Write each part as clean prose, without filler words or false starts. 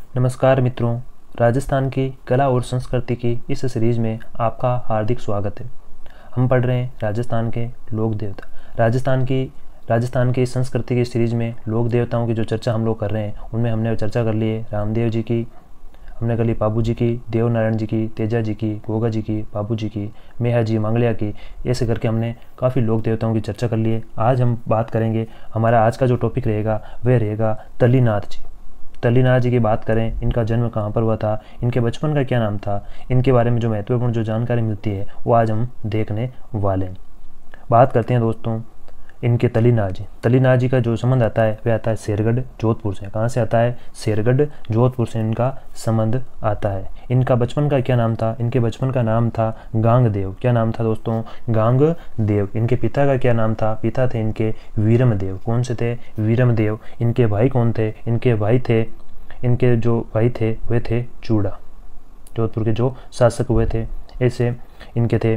नमस्कार मित्रों, राजस्थान की कला और संस्कृति की इस सीरीज़ में आपका हार्दिक स्वागत है। हम पढ़ रहे हैं राजस्थान के लोक देवता। राजस्थान की संस्कृति की सीरीज़ में लोक देवताओं की जो चर्चा हम लोग कर रहे हैं उनमें हमने चर्चा कर ली है रामदेव जी की, हमने कर ली बाबू जी की, देवनारायण जी की, तेजा जी की, गोगा जी की, बाबू जी की, मेहा जी, मंगलिया की, ऐसे करके हमने काफ़ी लोक देवताओं की चर्चा कर ली है। आज हम बात करेंगे, हमारा आज का जो टॉपिक रहेगा वह रहेगा तल्लीनाथ जी। तल्लीनाथ जी की बात करें, इनका जन्म कहाँ पर हुआ था, इनके बचपन का क्या नाम था, इनके बारे में जो महत्वपूर्ण जो जानकारी मिलती है वो आज हम देखने वाले हैं। बात करते हैं दोस्तों इनके तल्लीनाथ जी का जो संबंध आता है वह आता है शेरगढ़ जोधपुर से। कहाँ से आता है? शेरगढ़ जोधपुर से इनका संबंध आता है। इनका बचपन का क्या नाम था? इनके बचपन का नाम था गांगदेव। क्या नाम था दोस्तों? गांगदेव। इनके पिता का क्या नाम था? पिता थे इनके वीरमदेव। कौन से थे? वीरमदेव। इनके भाई कौन थे? इनके जो भाई थे वे थे चूड़ा, जोधपुर के जो शासक हुए थे, ऐसे इनके थे।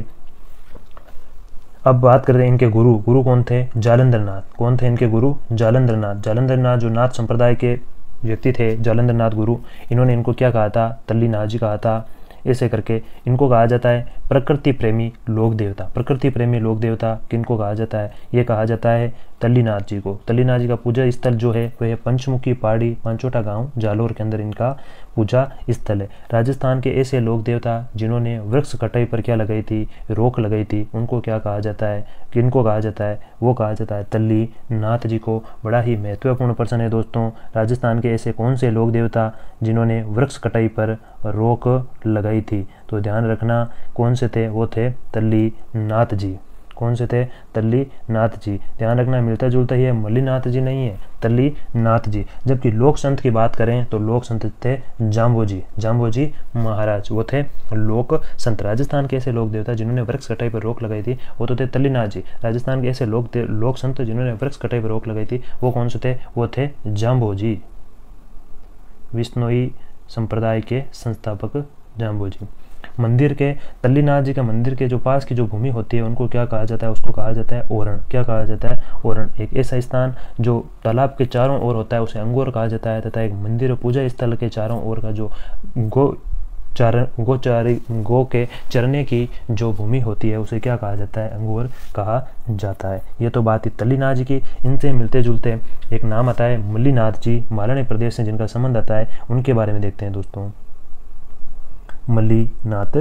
अब बात करते हैं इनके गुरु कौन थे? जालंधरनाथ। कौन थे इनके गुरु? जालंधरनाथ जो नाथ संप्रदाय के व्यक्ति थे, जालंधरनाथ गुरु। इन्होंने इनको क्या कहा था? तल्लीनाथ जी कहा था। ऐसे करके इनको कहा जाता है प्रकृति प्रेमी लोक देवता। प्रकृति प्रेमी लोक देवता किनको कहा जाता है? ये कहा जाता है तल्लीनाथ जी को। तल्लीनाथ जी का पूजा स्थल जो है वह पंचमुखी पहाड़ी, पांचोटा गांव, जालोर के अंदर इनका पूजा स्थल है। राजस्थान के ऐसे लोक देवता जिन्होंने वृक्ष कटाई पर क्या लगाई थी? रोक लगाई थी, उनको क्या कहा जाता है? किनको कहा जाता है? वो कहा जाता है तल्लीनाथ जी को। बड़ा ही महत्वपूर्ण प्रश्न है दोस्तों, राजस्थान के ऐसे कौन से लोक देवता जिन्होंने वृक्ष कटाई पर रोक लगाई थी? तो ध्यान रखना कौन से थे? वो थे तल्लीनाथ जी। कौन से थे? तल्लीनाथ जी। ध्यान रखना मिलता जुलता ही है, मल्लीनाथ जी नहीं है, तल्लीनाथ जी। जबकि लोक संत की बात करें तो लोक संत थे जाम्बोजी महाराज, वो थे लोक संत। राजस्थान के ऐसे लोक देवता जिन्होंने वृक्ष कटाई पर रोक लगाई थी वो तो थे तल्लीनाथ जी। राजस्थान के ऐसे लोक संत जिन्होंने वृक्ष कटाई पर रोक लगाई थी वो कौन से थे? वो थे जाम्बोजी, विष्णोई संप्रदाय के संस्थापक जाम्बोजी। मंदिर के, तल्लीनाथ जी का मंदिर के जो पास की जो भूमि होती है उनको क्या कहा जाता है? उसको कहा जाता है ओरण। क्या कहा जाता है? ओरण। एक ऐसा स्थान जो तालाब के चारों ओर होता है उसे अंगोर कहा जाता है, तथा एक मंदिर और पूजा स्थल के चारों ओर का जो गो के चरने की जो भूमि होती है उसे क्या कहा जाता है? अंगोर कहा जाता है। ये तो बात है तल्लीनाथ जी की। इनसे मिलते जुलते एक नाम आता है मल्लीनाथ जी, मालानी प्रदेश से जिनका संबंध आता है, उनके बारे में देखते हैं दोस्तों। मल्लीनाथ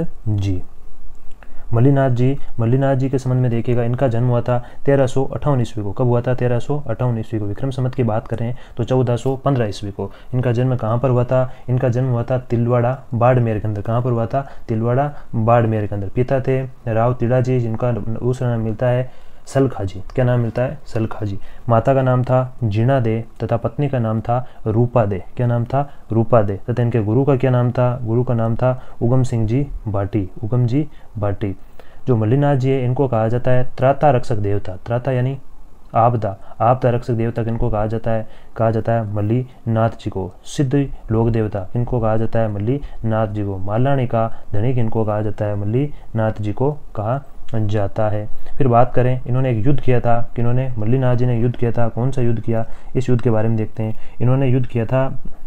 जी के संबंध में देखिएगा, इनका जन्म हुआ था 1358 ईस्वी को। कब हुआ था? 1358 ईस्वी को। विक्रम संवत की बात करें तो 1415 ईस्वी को। इनका जन्म कहाँ पर हुआ था? इनका जन्म हुआ था तिलवाड़ा बाड़मेर के अंदर। कहाँ पर हुआ था? तिलवाड़ा बाड़मेर के अंदर। पिता थे राव तिड़ा जी, जिनका दूसरा नाम मिलता है सलखा जी। क्या नाम मिलता है? सलखा जी। माता का नाम था जीणा दे तथा पत्नी का नाम था रूपा दे। क्या नाम था? रूपा दे। तथा इनके गुरु का क्या नाम था? गुरु का नाम था उगम सिंह जी भाटी। जो मल्लीनाथ जी है इनको कहा जाता है त्राता रक्षक देवता। त्राता यानी आपदा रक्षक देवता किनको कहा जाता है? कहा जाता है मल्लीनाथ जी को। सिद्ध लोक देवता किनको कहा जाता है? मल्लीनाथ जी को। मालानी का धनी किनको कहा जाता है? मल्लीनाथ जी को कहा जाता है। फिर बात करें, इन्होंने एक युद्ध किया था। किन्होंने? मल्लीनाथ जी ने युद्ध किया था। कौन सा युद्ध किया? इस युद्ध के बारे में देखते हैं। इन्होंने युद्ध किया था,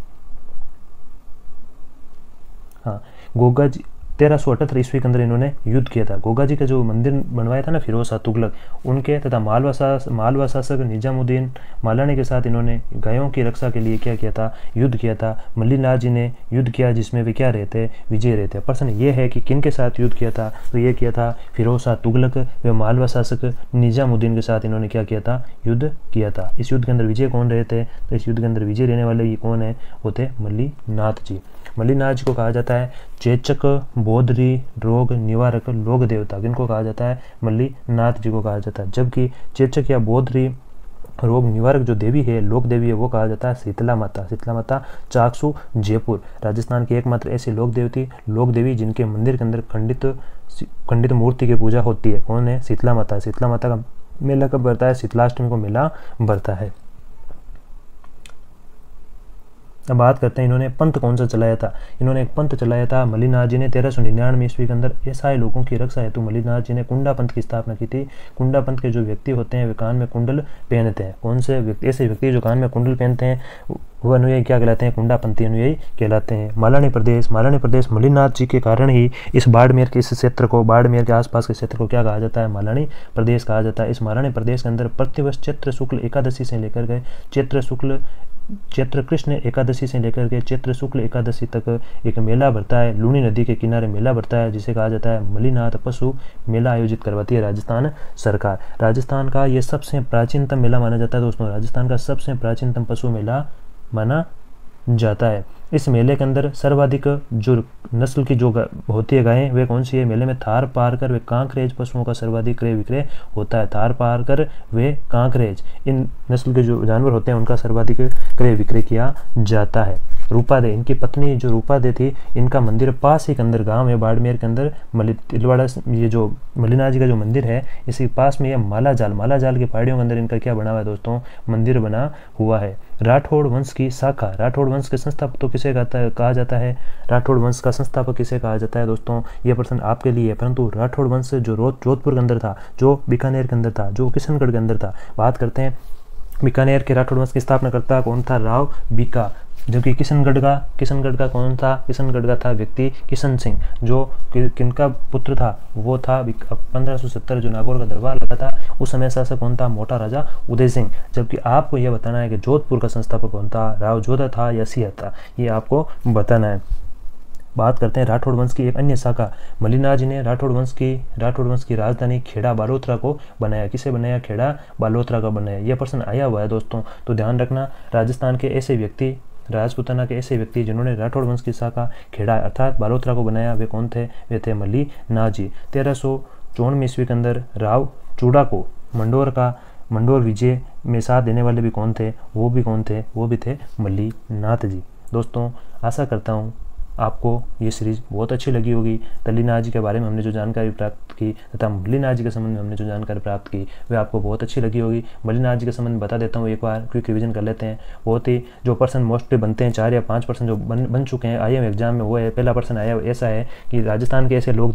हाँ, गोगा जी। 1378 ईस्वी के अंदर इन्होंने युद्ध किया था। गोगा जी का जो मंदिर बनवाया था ना फिरोज शाह तुगलक, उनके तथा मालवा शासक निजामुद्दीन मालानी के साथ इन्होंने गायों की रक्षा के लिए क्या किया था? युद्ध किया था। मल्लीनाथ जी ने युद्ध किया जिसमें वे क्या रहते? विजय रहते। प्रश्न ये है कि किन के साथ युद्ध किया था? तो ये किया था फिरोज शाह तुगलक व मालवा शासक निजामुद्दीन के साथ इन्होंने क्या किया था? युद्ध किया था। इस युद्ध के अंदर विजय कौन रहे थे? तो इस युद्ध के अंदर विजय रहने वाले ये कौन है? वो थे मल्लीनाथ जी। मल्लीनाथ जी को कहा जाता है चेचक, बोधरी, रोग निवारक लोक देवता। किनको कहा जाता है? मल्लीनाथ जी को कहा जाता है। जबकि चेचक या बोधरी रोग निवारक जो देवी है, लोक देवी है, वो कहा जाता है शीतला माता चाकसू, जयपुर। राजस्थान की एकमात्र ऐसी लोक देवी जिनके मंदिर के अंदर खंडित मूर्ति की पूजा होती है। कौन है? शीतला माता। शीतला माता का मेला कब बढ़ता है? शीतलाष्टमी को मेला बढ़ता है। अब बात करते हैं इन्होंने पंथ कौन सा चलाया था। इन्होंने एक पंथ चलाया था मल्लीनाथ जी ने 1399 ईस्वी के अंदर ईसाई लोगों की रक्षा हेतु मल्लीनाथ जी ने कुंडा पंथ की स्थापना की थी। कुंडा पंथ के जो व्यक्ति होते हैं वे कान में कुंडल पहनते हैं। कौन से व्यक्ति, ऐसे व्यक्ति जो कान में कुंडल पहनते हैं वो अनुयायी क्या कहलाते हैं, कुंडा पंथी अनुयायी कहलाते हैं। मालानी प्रदेश मल्लीनाथ जी के कारण ही इस बाड़मेर के इस क्षेत्र को, बाड़मेर के आसपास के क्षेत्र को क्या कहा जाता है, मालानी प्रदेश कहा जाता है। इस मालानी प्रदेश के अंदर प्रतिवर्ष चैत्र शुक्ल एकादशी से लेकर के चैत्र कृष्ण एकादशी से लेकर के चैत्र शुक्ल एकादशी तक एक मेला भरता है। लूनी नदी के किनारे मेला भरता है जिसे कहा जाता है मल्लीनाथ पशु मेला आयोजित करवाती है राजस्थान सरकार। राजस्थान का ये सबसे प्राचीनतम मेला माना जाता है दोस्तों। राजस्थान का सबसे प्राचीनतम पशु मेला माना जाता है। इस मेले के अंदर सर्वाधिक जो नस्ल की जो होती है गायें वे कौन सी है, मेले में थार पारकर वे कांकरेज पशुओं का सर्वाधिक क्रय विक्रय होता है। थार पारकर वे कांकरेज इन नस्ल के जो जानवर होते हैं उनका सर्वाधिक क्रय विक्रय किया जाता है। रूपादे, इनकी पत्नी जो रूपादे थी, इनका मंदिर पास ही के अंदर गांव है बाड़मेर के अंदर तिलवाड़ा, ये जो मल्लीनाथ जी का जो मंदिर है इसी पास में ये मालाजाल की पहाड़ियों के अंदर इनका क्या बना हुआ है दोस्तों, मंदिर बना हुआ है। राठौड़ वंश की शाखा, राठौड़ वंश के संस्थापक तो किसे कहा जाता है, राठौड़ वंश का संस्थापक किसे कहा जाता है दोस्तों, ये प्रश्न आपके लिए है। परंतु राठौड़ वंश जो जोधपुर के अंदर था, जो बीकानेर के अंदर था, जो किशनगढ़ के अंदर था, बात करते हैं बीकानेर के राठौड़ वंश की स्थापना करता कौन था, राव बीका। जबकि किशनगढ़ का कौन था, किशनगढ़ का था व्यक्ति किशन सिंह, जो किनका पुत्र था, वो था 1570 जो नागौर का दरबार लगा था उस समय शासक कौन था, मोटा राजा उदय सिंह। जबकि आपको यह बताना है कि जोधपुर का संस्थापक कौन था, राव जोधा था या सिंह था, ये आपको बताना है। बात करते हैं राठौड़ वंश की एक अन्य शाखा। मल्लीनाथ जी ने राठौड़ वंश की राजधानी खेड़ा बालोतरा को बनाया। किसे बनाया, खेड़ा बालोतरा का बनाया। यह प्रश्न आया हुआ है दोस्तों, तो ध्यान रखना। राजस्थान के ऐसे व्यक्ति, राजपूताना के ऐसे व्यक्ति जिन्होंने राठौड़ वंश की शाखा खेड़ा अर्थात बालोतरा को बनाया वे कौन थे, वे थे मल्लीनाथ जी। 1354 ईस्वी के अंदर राव चूड़ा को मंडोर विजय में साथ देने वाले भी कौन थे, वो भी थे मल्लीनाथ जी। दोस्तों आशा करता हूँ आपको ये सीरीज बहुत अच्छी लगी होगी। मल्लीनाथ जी के बारे में हमने जो जानकारी प्राप्त की तथा मल्लीनाथ जी के संबंध में हमने जो जानकारी प्राप्त की वह आपको बहुत अच्छी लगी होगी। मल्लीनाथ जी के संबंध में बता देता हूँ एक बार, क्विक रिवीजन कर लेते हैं। बहुत ही जो पर्सन मोस्टली बनते हैं 4 या 5% जो बन चुके हैं IIM एग्जाम में, वो है पहला पर्सन आया ऐसा है कि राजस्थान के ऐसे लोक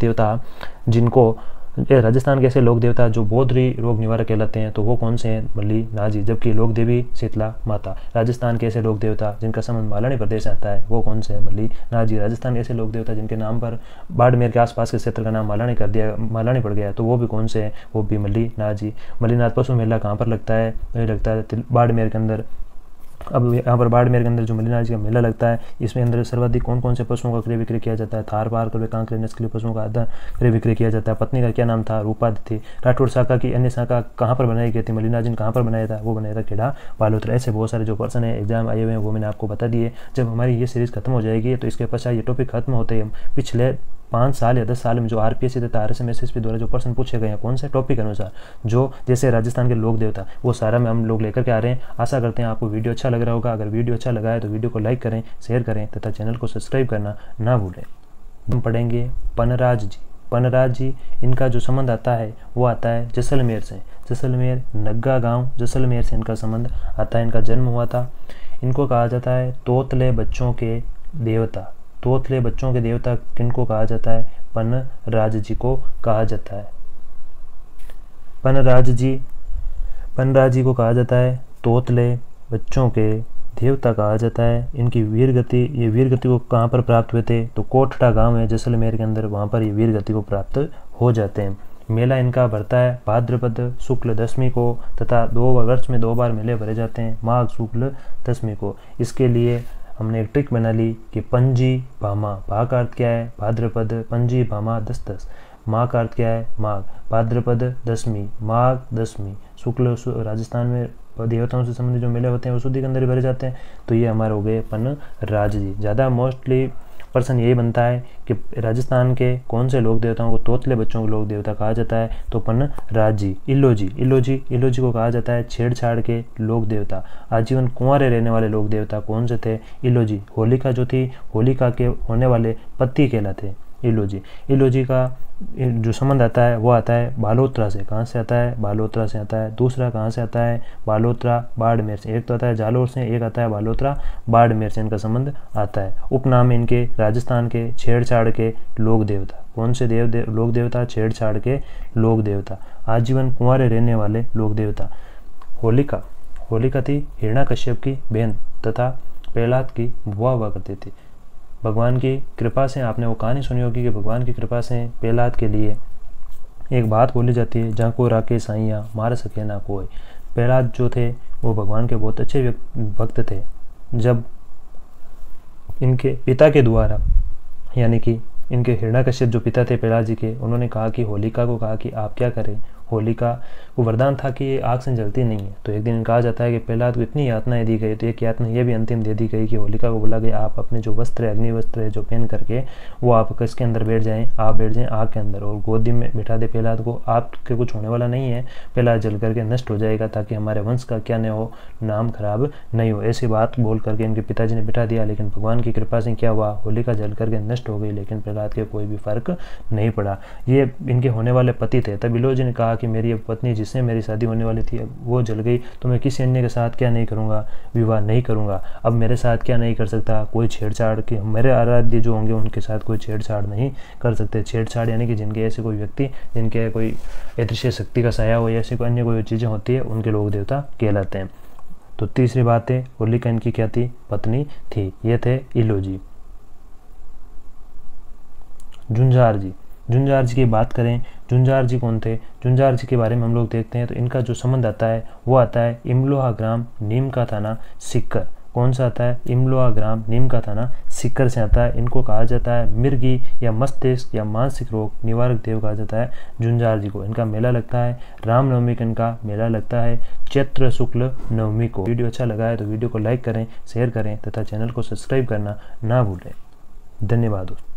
देवता जो बौद्ध रोग निवारक कहलाते हैं, तो वो कौन से हैं, मल्लीनाथ जी। जबकि लोक देवी शीतला माता। राजस्थान के ऐसे लोक देवता जिनका संबंध मालानी प्रदेश आता है, वो कौन से हैं, मल्लीनाथ जी। राजस्थान के ऐसे लोक देवता जिनके नाम पर बाड़मेर के आसपास के क्षेत्र का नाम मालानी पड़ गया, तो वो भी कौन से हैं, वो भी मल्लीनाथ जी। मल्लीनाथ पशु मेला कहाँ पर लगता है, वही लगता है बाड़मेर के अंदर। अब यहाँ पर बाड़मेर के अंदर जो मल्लीनाथ जी का मेला लगता है, इसमें अंदर सर्वाधिक कौन कौन से पशुओं का क्रय विक्रय किया जाता है, थार पारकर कांकरे नस्ल के पशुओं का आधा क्रय विक्रय किया जाता है। पत्नी का क्या नाम था, रूपादे थी। राठौड़ शाखा की अन्य शाखा कहाँ पर बनाई गई थी, मल्लीनाथ जी ने कहाँ पर बनाया था, वो बनाया था खेड़ा बालोतरा। ऐसे बहुत सारे जो पर्सन है एग्जाम आए हुए हैं वो मैंने आपको बता दिए। जब हमारी ये सीरीज़ खत्म हो जाएगी तो इसके पश्चात ये टॉपिक खत्म होते ही हम पिछले 5 साल या 10 साल में जो RPSC तथा RSM-SSB द्वारा जो प्रश्न पूछे गए हैं कौन से टॉपिक अनुसार, जो जैसे राजस्थान के लोक देवता, वो सारा में हम लोग लेकर के आ रहे हैं। आशा करते हैं आपको वीडियो अच्छा लग रहा होगा। अगर वीडियो अच्छा लगा है तो वीडियो को लाइक करें, शेयर करें तथा चैनल को सब्सक्राइब करना ना भूलें। हम पढ़ेंगे पनराज जी। इनका जो संबंध आता है वो आता है जैसलमेर से। जैसलमेर नग्गा गाँव जैसलमेर से इनका संबंध आता है। इनका जन्म हुआ था। इनको कहा जाता है तोतले बच्चों के देवता। तोतले बच्चों के देवता किनको कहा जाता है, पनराज जी को कहा जाता है। पनराज जी को कहा जाता है तोतले बच्चों के देवता कहा जाता है। इनकी ये वीर गति को कहाँ पर प्राप्त हुए थे, तो कोठड़ा गांव है जैसलमेर के अंदर, वहाँ पर ये वीर गति को प्राप्त हो जाते हैं। मेला इनका भरता है भाद्रपद शुक्ल दशमी को तथा 2 वर्ष में 2 बार मेले भरे जाते हैं, माघ शुक्ल दशमी को। इसके लिए हमने एक ट्रिक बना ली कि पंजी भामा, भा का अर्थ क्या है, भाद्रपद, पंजी भामा 10 माह का अर्थ क्या है, माघ, भाद्रपद दशमी, माघ दशमी, शुक्ल। राजस्थान में देवताओं से संबंधित जो मेले होते हैं वो शुद्धि के अंदर ही भरे जाते हैं, तो ये हमारे हो गए पनराज जी। ज़्यादा मोस्टली प्रश्न यही बनता है कि राजस्थान के कौन से लोक देवताओं को तोतले बच्चों के लोक देवता कहा जाता है, तो पनराज जी। इल्लोजी को कहा जाता है छेड़छाड़ के लोक देवता। आजीवन कुंवारे रहने वाले लोक देवता कौन से थे, इल्लोजी। होलिका जो थी, होलिका के होने वाले पति कहलाते। इलोजी। इलोजी का जो संबंध आता है वो आता है बालोत्रा से। कहाँ से आता है? बालोत्रा से आता है। दूसरा कहाँ से आता है? बालोत्रा बाड़मेर से। एक तो आता है जालोर से, एक आता है बालोत्रा बाड़मेर से, इनका संबंध आता है। उपनाम इनके राजस्थान के छेड़छाड़ के लोक देवता। कौन से लोक देवता? छेड़छाड़ के लोक देवता। आजीवन कुंवारे रहने वाले लोक देवता। होलिका, होलिका थी हिरण्याकश्यप की बहन तथा प्रहलाद की बुआ हुआ करती थी। भगवान की कृपा से, आपने वो कहानी सुनी होगी कि भगवान की कृपा से प्रहलाद के लिए एक बात बोली जाती है, जहाँ को राके साइया मार सके ना कोई। प्रहलाद जो थे वो भगवान के बहुत अच्छे भक्त थे। जब इनके पिता के द्वारा, यानी कि इनके हिरण्याकश्यप जो पिता थे प्रहलाद जी के, उन्होंने कहा कि होलिका को कहा कि आप क्या करें। होलिका को वरदान था कि ये आग से जलती नहीं है। तो एक दिन कहा जाता है कि प्रहलाद को इतनी यातनाएं दी गई, तो एक यातना ये भी अंतिम दे दी गई कि होलिका को बोला गया आप अपने जो वस्त्र है, अग्नि वस्त्र है जो पहन करके वो आप किसके अंदर बैठ जाएं, आप बैठ जाएं आग के अंदर और गोदी में बिठा दे प्रहलाद को। आपके कुछ होने वाला नहीं है, प्रहलाद जल करके नष्ट हो जाएगा ताकि हमारे वंश का क्या नहीं हो, नाम खराब नहीं हो। ऐसी बात बोल करके इनके पिताजी ने बिठा दिया, लेकिन भगवान की कृपा से क्या हुआ, होलिका जल करके नष्ट हो गई, लेकिन प्रहलाद के कोई भी फर्क नहीं पड़ा। ये इनके होने वाले पति थे। तब इलोजी ने कहा कि मेरी पत्नी जिससे मेरी शादी होने वाली थी वो जल गई, तो मैं किसी अन्य के साथ क्या नहीं करूँगा, विवाह नहीं करूँगा। अब मेरे साथ क्या नहीं कर सकता, कोई छेड़छाड़ की, मेरे आराध्य जो होंगे उनके साथ कोई छेड़छाड़ नहीं कर सकते। छेड़छाड़ यानी कि जिनके ऐसे कोई व्यक्ति, जिनके कोई अदृश्य शक्ति का साया हो या ऐसी कोई अन्य कोई चीज़ें होती है, उनके लोक देवता कहलाते हैं। तो तीसरी बात है, होलिका इनकी क्या थी, पत्नी थी। ये थे इलोजी। झुंझार जी, झुंझार जी की बात करें, झुंझार जी कौन थे? झुंझार जी के बारे में हम लोग देखते हैं तो इनका जो संबंध आता है वो आता है इमलोहा ग्राम, नीम का थाना, सीकर। कौन सा आता है? इमलोहा ग्राम, नीम का थाना, सीकर से आता है। इनको कहा जाता है मिर्गी या मस्तिष्क या मानसिक रोग निवारक देव कहा जाता है झुंझार जी को। इनका मेला लगता है रामनवमी का, इनका मेला लगता है चैत्र शुक्ल नवमी को। वीडियो अच्छा लगा है तो वीडियो को लाइक करें, शेयर करें तथा चैनल को सब्सक्राइब करना ना भूलें। धन्यवाद दोस्तों।